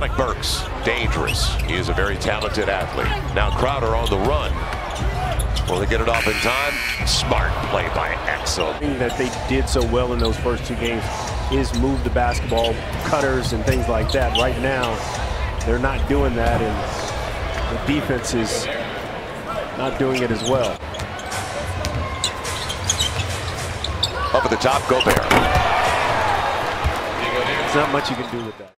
Alec Burks, dangerous. He is a very talented athlete. Now Crowder on the run. Will they get it off in time? Smart play by Axel. The thing that they did so well in those first two games is move the basketball, cutters and things like that. Right now, they're not doing that, and the defense is not doing it as well. Up at the top, Gobert. There's not much you can do with that.